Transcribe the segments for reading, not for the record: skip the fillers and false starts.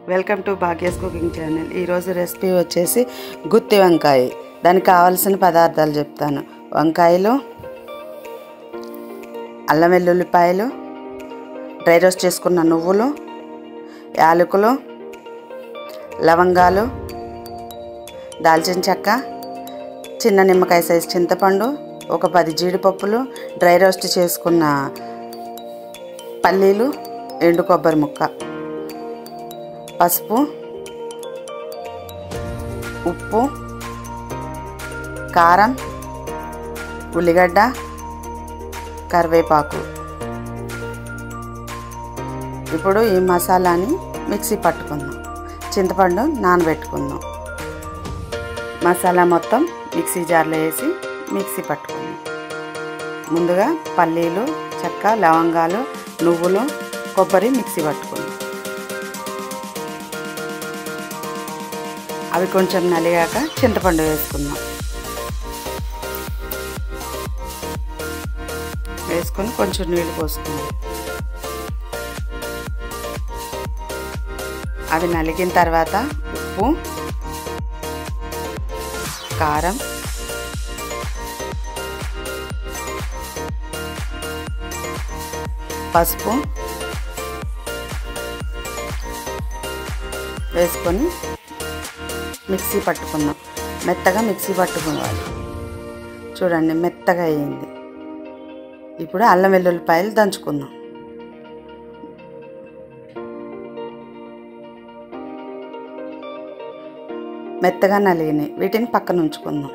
Welcome to Bhagya's cooking channel. ఈరోజు recipe వచ్చేసి గుత్తి వంకాయ। దానికి కావాల్సిన పదార్థాలు చెప్తాను। వంకాయలు, అల్లం వెల్లుల్లిపాయలు, డ్రై రోస్ట్ చేసుకున్న నువ్వులు, యాలకులు, లవంగాలు, దాల్చిన చెక్క, చిన్న నిమ్మకాయ సైజు చింతపండు, ఒక 10 జీడిపప్పులు, డ్రై రోస్ట్ చేసుకున్న పల్లీలు, ఎండు కొబ్బరి ముక్క, పసుపు, ఉప్పు, కారం, ఉల్లిగడ్డ, కరివేపాకు। ఇప్పుడు ఈ మసాలాని మిక్సీ పట్టుకుందాం। చింతపండు నానబెట్టుకుందాం। మసాలా మొత్తం మిక్సీ జార్లో వేసి మిక్సీ పట్టుకుందాం। ముందుగా పల్లీలు, చెక్క, లవంగాలు, నువ్వులు, కొబ్బరి మిక్సీ పట్టుకుందాం। అవి కొంచెం నలిగాక చింతపండు వేసుకుందాం। వేసుకొని కొంచెం నీళ్ళు పోసుకుందాం। అవి నలిగిన తర్వాత ఉప్పు, కారం, పసుపు వేసుకొని మిక్సీ పట్టుకుందాం। మెత్తగా మిక్సీ పట్టుకోవాలి। చూడండి మెత్తగా అయ్యింది। ఇప్పుడు అల్లం వెల్లుల్లిపాయలు దంచుకుందాం। మెత్తగా నలిగినాయి, వీటిని పక్కన ఉంచుకుందాం।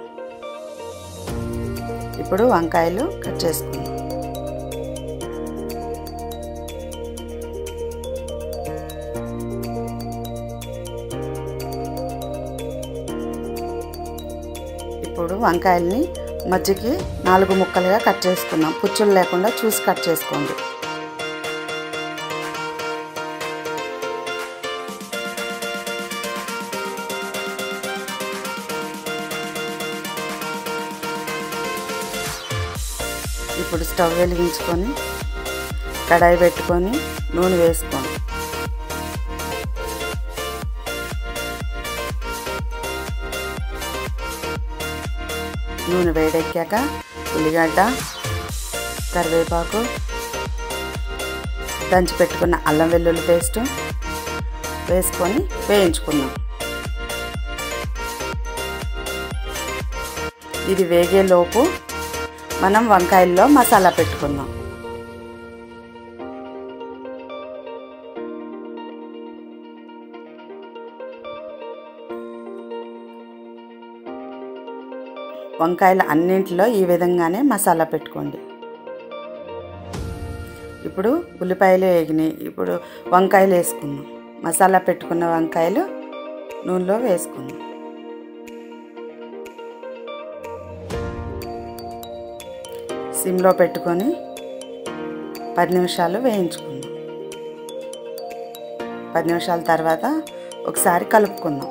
ఇప్పుడు వంకాయలు కట్ చేసుకుందాం। ఇప్పుడు వంకాయల్ని మధ్యకి 4 ముక్కలుగా కట్ చేసుకుందాం। పుచ్చులు లేకుండా చూసి కట్ చేసుకోండి। ఇప్పుడు స్టవ్ వెలిగించుకొని కడాయి పెట్టుకొని నూనె వేసుకోండి। నూనె వేడెక్కాక ఉల్లిగడ్డ, కరివేపాకు, దంచి పెట్టుకున్న అల్లం వెల్లుల్లి పేస్ట్ వేసుకొని వేయించుకుందాం। ఇది వేగేలోపు మనం వంకాయల్లో మసాలా పెట్టుకుందాం। వంకాయలు అన్నింటిలో ఈ విధంగానే మసాలా పెట్టుకోండి। ఇప్పుడు ఉల్లిపాయలు వేగినాయి, ఇప్పుడు వంకాయలు వేసుకుందాం। మసాలా పెట్టుకున్న వంకాయలు నూనెలో వేసుకుందాం। సిమ్లో పెట్టుకొని 10 నిమిషాలు వేయించుకుందాం। 10 నిమిషాల తర్వాత ఒకసారి కలుపుకుందాం।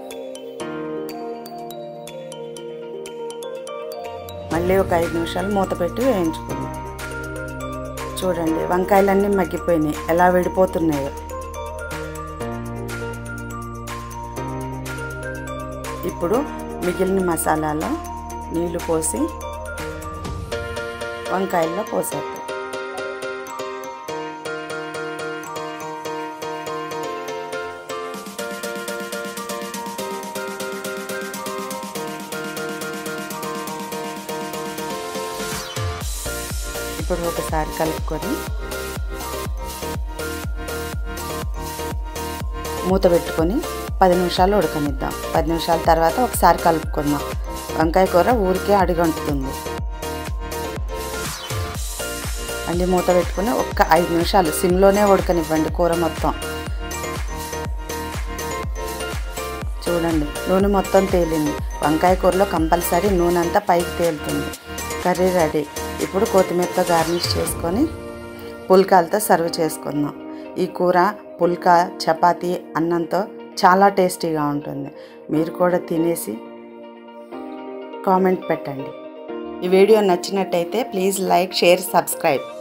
మళ్ళీ ఒక 5 నిమిషాలు మూత పెట్టి వేయించుకుందాం। చూడండి వంకాయలన్నీ మగ్గిపోయినాయి, ఎలా విడిపోతున్నాయో। ఇప్పుడు మిగిలిన మసాలాలో నీళ్లు పోసి వంకాయల్లో పోసేద్దాం। ఇప్పుడు ఒకసారి కలుపుకొని మూత పెట్టుకొని 10 నిమిషాలు ఉడకనిద్దాం। 10 నిమిషాల తర్వాత ఒకసారి కలుపుకుందాం। వంకాయ కూర ఊరికే అడుగంటుతుంది। మళ్ళీ మూత పెట్టుకొని ఒక్క 5 నిమిషాలు సిమ్లోనే ఉడకనివ్వండి కూర మొత్తం। చూడండి నూనె మొత్తం తేలింది। వంకాయ కూరలో కంపల్సరీ నూనె అంతా పైకి తేలుతుంది। Curry ready. ఇప్పుడు కొత్తిమీరతో గార్నిష్ చేసుకొని పుల్కాలతో సర్వ్ చేసుకుందాం। ఈ కూర పుల్కా, చపాతీ, అన్నంతో చాలా టేస్టీగా ఉంటుంది। మీరు కూడా తినేసి కామెంట్ పెట్టండి। ఈ వీడియో నచ్చినట్టయితే ప్లీజ్ లైక్, షేర్, సబ్స్క్రైబ్।